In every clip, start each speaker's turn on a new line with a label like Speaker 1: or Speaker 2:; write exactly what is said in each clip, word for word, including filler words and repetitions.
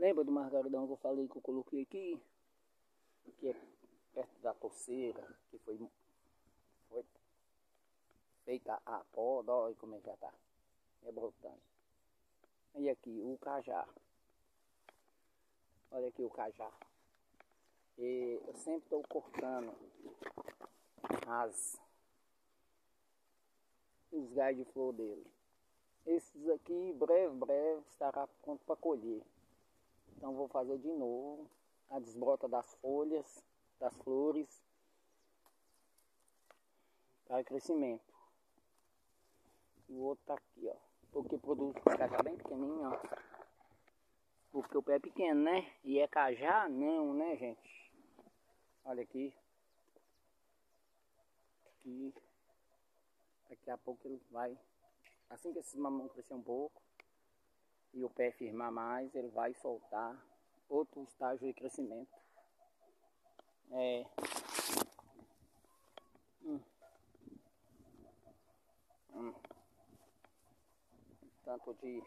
Speaker 1: Lembra do margaridão que eu falei que eu coloquei aqui? Que é perto da torceira, que foi, foi feita a poda, olha como é que já tá rebrotando. E aqui o cajá. Olha aqui o cajá. E eu sempre estou cortando as os galhos de flor dele. Esses aqui, breve, breve, estará pronto para colher. Então vou fazer de novo a desbrota das folhas, das flores, para crescimento. E o outro tá aqui, ó. Porque produz cajá bem pequenininho, ó. Porque o pé é pequeno, né? E é cajá? Não, né, gente? Olha aqui. Aqui. Daqui a pouco ele vai... Assim que esses mamão crescer um pouco e o pé firmar mais, ele vai soltar outro estágio de crescimento. É... Hum. Hum. Tanto de...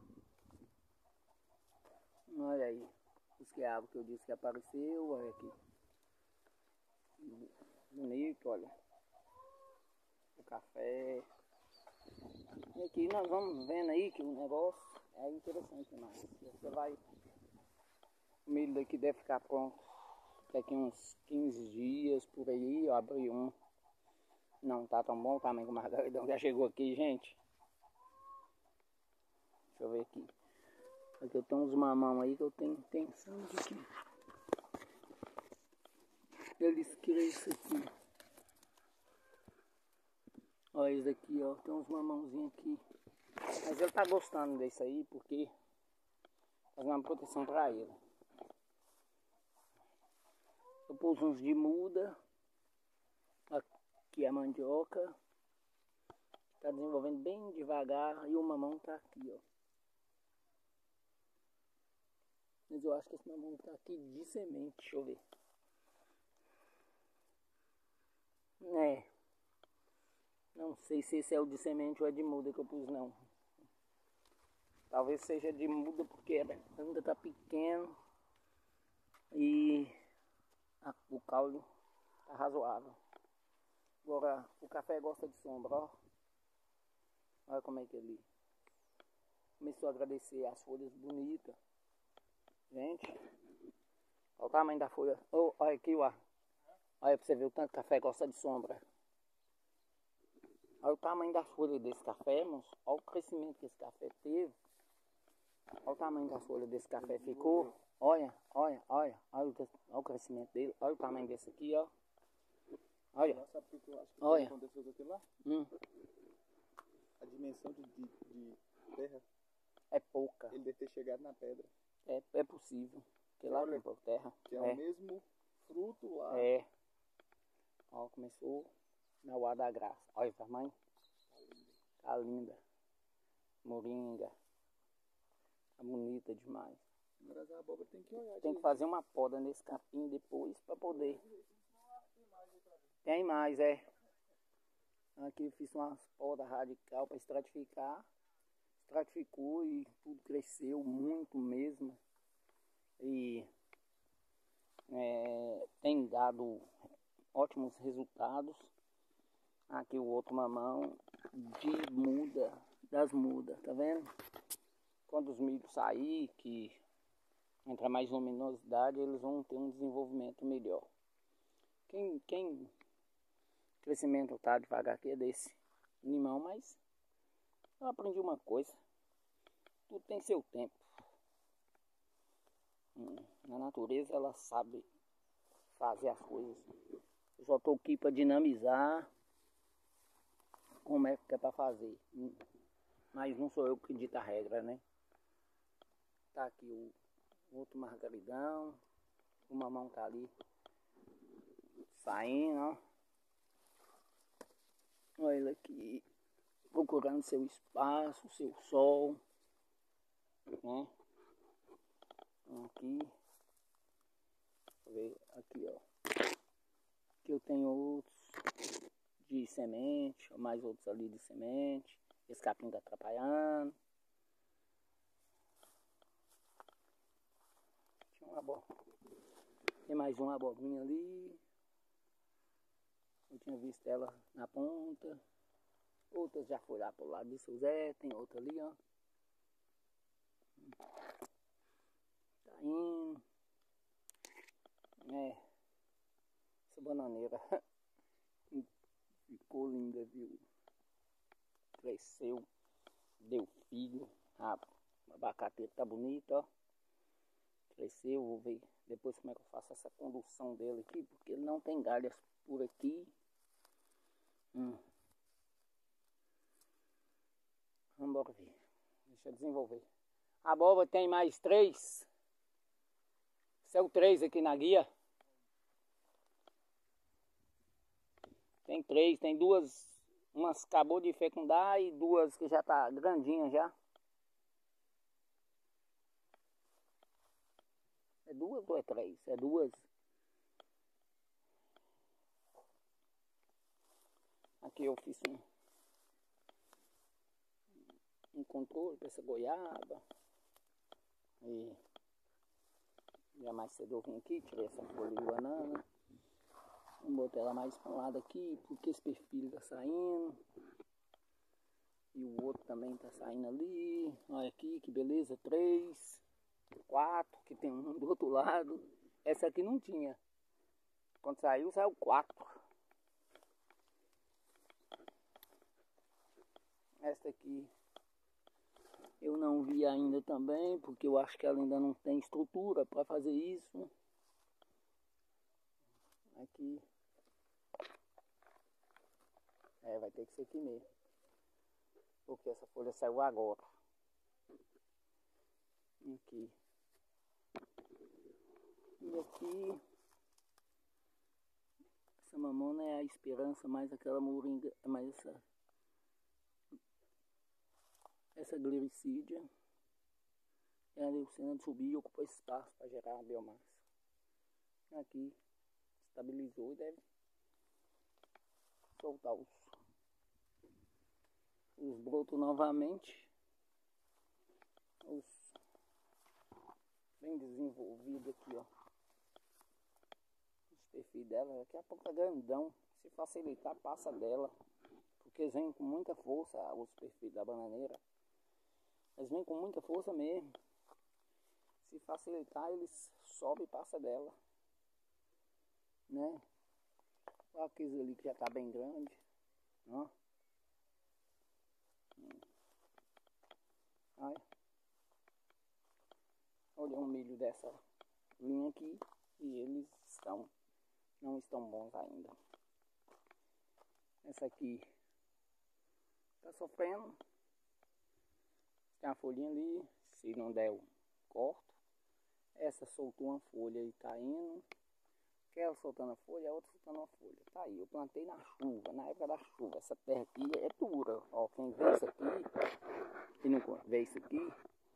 Speaker 1: Olha aí. Os quiabos que eu disse que apareceu. Olha aqui. Bonito, olha. O café. E aqui nós vamos vendo aí que o negócio é interessante demais. Você vai... O milho daqui deve ficar pronto daqui uns quinze dias por aí. Eu abri um. Não tá tão bom o tamanho que o margaridão já chegou aqui, gente. Deixa eu ver aqui. Aqui eu tenho uns mamão aí que eu tenho intenção de que eles cresçam aqui. Olha isso aqui, ó. Tem uns mamãozinhos aqui. Mas ele tá gostando desse aí porque faz uma proteção para ele. Eu pus uns de muda. Aqui a mandioca. Tá desenvolvendo bem devagar. E o mamão tá aqui, ó. Mas eu acho que esse mamão tá aqui de semente. Deixa eu ver. É. Não sei se esse é o de semente ou é de muda que eu pus, não. Talvez seja de muda porque ainda tá pequeno. E a, o caule tá razoável. Agora, o café gosta de sombra, ó. Olha como é que ele começou a agradecer as folhas bonitas. Gente, olha o tamanho da folha. Oh, olha aqui, ó. Olha pra você ver o tanto que o café gosta de sombra. Olha o tamanho da folha desse café, moço. Olha o crescimento que esse café teve. Olha o tamanho da folha desse café ficou. Olha, olha, olha. Olha o, olha o crescimento dele. Olha o tamanho desse aqui, ó. Olha.
Speaker 2: Sabe o que eu acho que
Speaker 1: olha.
Speaker 2: aconteceu com aquilo lá?
Speaker 1: Hum.
Speaker 2: A dimensão de, de, de terra
Speaker 1: é pouca.
Speaker 2: Ele deve ter chegado na pedra.
Speaker 1: É, é possível. Porque lá tem pouca terra.
Speaker 2: Que é,
Speaker 1: é
Speaker 2: o mesmo fruto lá.
Speaker 1: É. Ó, começou na Uar da Graça. Olha o tamanho. Tá linda. Moringa. Tá bonita demais.
Speaker 2: Agora a abóbora tem que olhar.
Speaker 1: Tem que fazer uma poda nesse capim depois para poder. Tem mais, é. Aqui eu fiz umas podas radical para estratificar. Estratificou e tudo cresceu muito mesmo. E é, tem dado ótimos resultados. Aqui o outro mamão de muda, das mudas, tá vendo? Quando os milhos sair, que entra mais luminosidade, eles vão ter um desenvolvimento melhor. Quem, quem crescimento tá devagar aqui é desse limão, mas eu aprendi uma coisa. Tudo tem seu tempo. Hum, na natureza ela sabe fazer as coisas. Eu só tô aqui para dinamizar como é que é para fazer. Mas não sou eu que dita a regra, né? Tá aqui o outro margaridão. O mamão tá ali saindo, ó. Olha ele aqui, procurando seu espaço, seu sol, né? Aqui, deixa eu ver, aqui, ó. Aqui eu tenho outros de semente, mais outros ali de semente. Esse capim tá atrapalhando. Abo... Tem mais uma abobrinha ali. Eu tinha visto ela na ponta. Outras já foi lá pro lado de seu Zé. Tem outra ali, ó. Tá indo. É. Essa bananeira ficou linda, viu? Cresceu. Deu filho. A abacateira tá bonita, ó. Cresceu. Vou ver depois como é que eu faço essa condução dele aqui. Porque ele não tem galhas por aqui. Hum. Vamos ver. Deixa eu desenvolver. A abóbora tem mais três. São três aqui na guia. Tem três. Tem duas. Umas acabou de fecundar e duas que já tá grandinha já. É duas ou é três? É duas. Aqui eu fiz um, um controle para essa goiaba. E já mais cedo eu vim aqui, tirei essa folha de banana. Vamos botar ela mais para um lado aqui, porque esse perfil tá saindo. E o outro também tá saindo ali. Olha aqui, que beleza, três, quatro, que tem um do outro lado. Essa aqui não tinha. Quando saiu, saiu quatro. Essa aqui eu não vi ainda também, porque eu acho que ela ainda não tem estrutura para fazer isso. Aqui. É, vai ter que ser aqui mesmo. Porque essa folha saiu agora. Aqui. E aqui. Essa mamona é a esperança, mais aquela moringa, mais essa. Essa glericídia. E a leucena subir e ocupou espaço para gerar a biomassa. Aqui. Estabilizou e deve soltar os, os brotos novamente. Os bem desenvolvidos aqui, ó. Os perfis dela, daqui a pouco tá grandão. Se facilitar, passa dela. Porque eles vêm com muita força, os perfis da bananeira. Eles vêm com muita força mesmo. Se facilitar, eles sobem e passa dela. Né? Olha aqueles ali que já tá bem grande, ó. Olha. Olha um milho dessa linha aqui e eles estão, não estão bons ainda. Essa aqui tá sofrendo. Tem uma folhinha ali, se não der eu corto. Essa soltou uma folha e tá indo. Ela soltando a folha, a outra soltando a folha. Tá aí, eu plantei na chuva, na época da chuva. Essa terra aqui é dura. Ó, quem vê isso aqui, quem não vê isso aqui,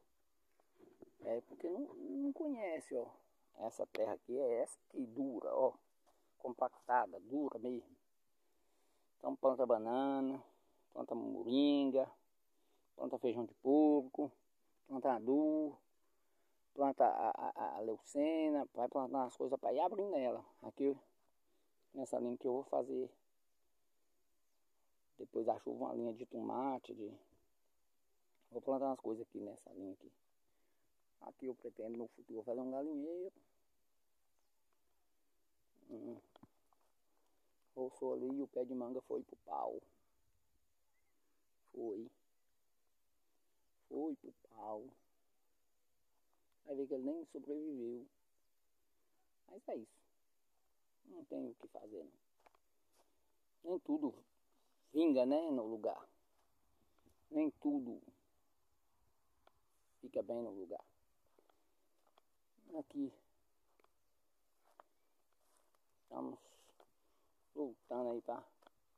Speaker 1: é porque não, não conhece, ó. Essa terra aqui é essa que dura, ó. Compactada, dura mesmo. Então planta banana, planta moringa, planta feijão de porco, planta adu. Planta a, a, a leucena, vai plantar as coisas para ir abrindo nela. Aqui, nessa linha que eu vou fazer. Depois da chuva, uma linha de tomate. De... Vou plantar umas coisas aqui nessa linha aqui. Aqui eu pretendo no futuro fazer um galinheiro. Hum. Roçou ali e o pé de manga foi pro pau. Foi. Foi pro pau. Vai ver que ele nem sobreviveu. Mas é isso. Não tem o que fazer, não. Nem tudo vinga, né, no lugar. Nem tudo fica bem no lugar. Aqui. Estamos lutando aí pra...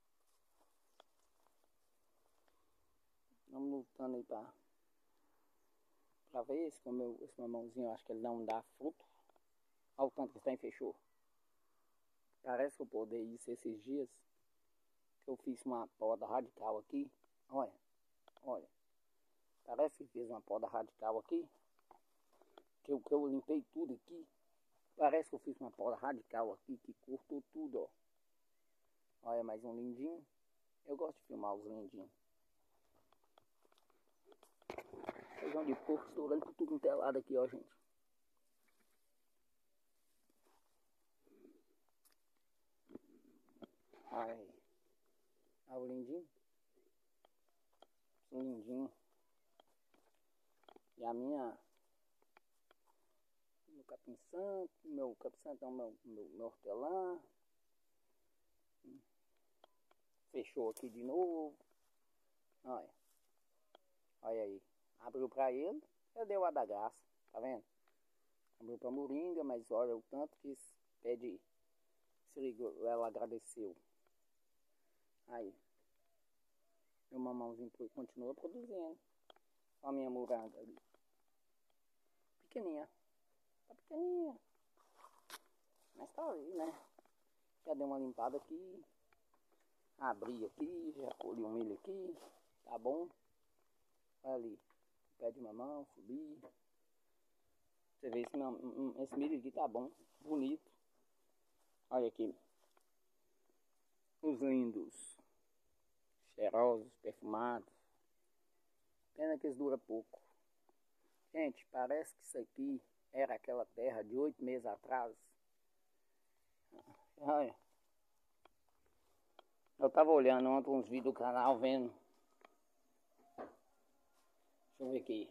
Speaker 1: Estamos lutando aí pra... Pra ver se com meu, esse mamãozinho, eu acho que ele não dá fruto. Olha o tanto que está em fechou. Parece que eu poder isso esses dias. Que eu fiz uma poda radical aqui. Olha, olha. Parece que fiz uma poda radical aqui. que eu, que eu limpei tudo aqui. Parece que eu fiz uma poda radical aqui que cortou tudo, ó. Olha, mais um lindinho. Eu gosto de filmar os lindinhos. Feijão de porco estourando com tudo entelado aqui, ó, gente. Ai. Olha o lindinho. Que lindinho. E a minha... Meu capim santo, meu capim santo, meu, meu, meu hortelã. Fechou aqui de novo. Olha. Olha aí. Abriu pra ele, eu dei o ar da graça. Tá vendo? Abriu pra moringa, mas olha o tanto que esse pé de sirigo, ela agradeceu. Aí. Meu mamãozinho continua produzindo. Olha a minha moranga ali. Pequeninha. Tá pequenininha. Mas tá ali, né? Já dei uma limpada aqui. Abri aqui, já colhi um milho aqui. Tá bom? Olha ali. Pé de mamão, subi. Você vê esse, esse milho aqui tá bom. Bonito. Olha aqui. Os lindos. Cheirosos, perfumados. Pena que eles duram pouco. Gente, parece que isso aqui era aquela terra de oito meses atrás. Olha. Eu tava olhando ontem uns vídeos do canal, vendo. Deixa eu ver aqui.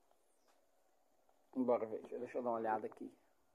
Speaker 1: Bora ver, deixa eu dar uma olhada aqui.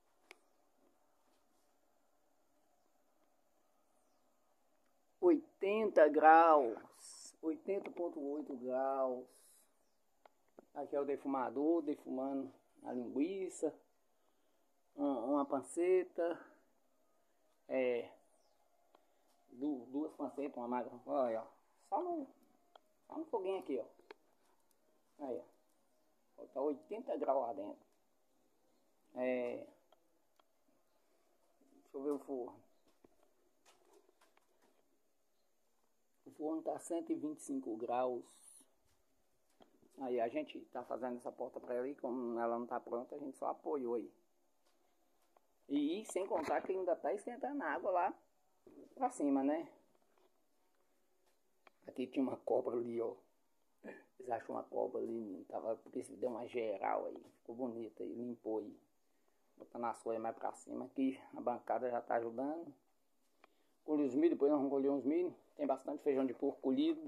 Speaker 1: oitenta graus. oitenta ponto oito graus. Aqui é o defumador, defumando a linguiça. Uma panceta. É. Duas pancetas, uma magra. Olha, ó. Só no, só no foguinho aqui, ó. Aí, ó. Tá oitenta graus lá dentro. É. Deixa eu ver o forno. O forno tá cento e vinte e cinco graus. Aí a gente tá fazendo essa porta pra ela e como ela não tá pronta, a gente só apoiou aí. E sem contar que ainda tá esquentando a água lá pra cima, né? Aqui tinha uma cobra ali, ó. Eles acham uma cobra ali, tava, porque deu uma geral aí, ficou bonita aí, limpou aí. Botando as folhas mais pra cima aqui, a bancada já tá ajudando. Colhi os milho, depois nós vamos colher uns milho. Tem bastante feijão de porco colhido.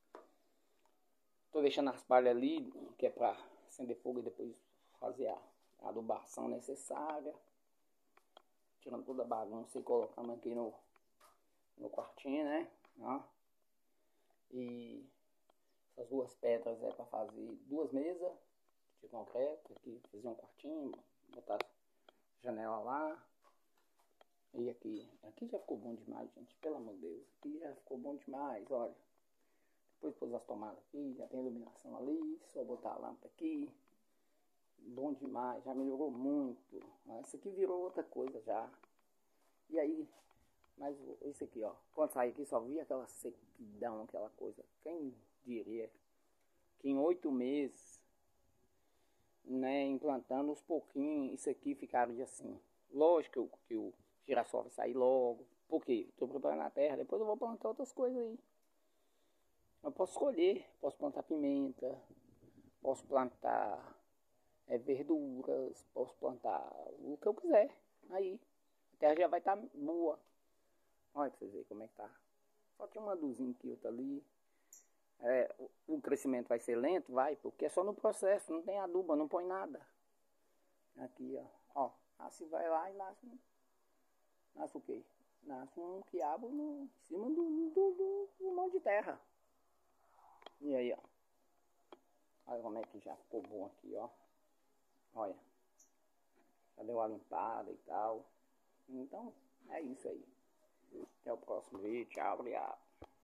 Speaker 1: Tô deixando as palhas ali, que é pra acender fogo e depois fazer a, a adubação necessária. Tirando toda a bagunça e colocando aqui no, no quartinho, né? Ó. E essas duas pedras é para fazer duas mesas de concreto. Aqui fazer um quartinho, botar janela lá. E aqui, aqui já ficou bom demais, gente, pelo amor de Deus. Aqui já ficou bom demais, olha. Depois pôs as tomadas aqui, já tem iluminação ali, só botar a lâmpada aqui. Bom demais, já melhorou muito. Isso aqui virou outra coisa já. E aí, mas isso aqui, ó. Quando saí aqui só vi aquela sequidão, aquela coisa. Quem diria que em oito meses, né, implantando uns pouquinhos, isso aqui ficaria assim. Lógico que o girassol vai sair logo. Porque estou preparando a terra, depois eu vou plantar outras coisas aí. Eu posso escolher, posso plantar pimenta, posso plantar é, verduras, posso plantar o que eu quiser. Aí, a terra já vai estar tá boa. Olha pra vocês verem como é que tá. Só tem uma luzinha aqui, outra ali. É, o, o crescimento vai ser lento, vai, porque é só no processo, não tem adubo, não põe nada. Aqui, ó. Ó, nasce, vai lá e nasce. Nasce o quê? Nasce um quiabo no, em cima do, do, do, do monte de terra. E aí, ó. Olha como é que já ficou bom aqui, ó. Olha. Já deu uma limpada e tal. Então, é isso aí. Até o próximo vídeo. Tchau, obrigado.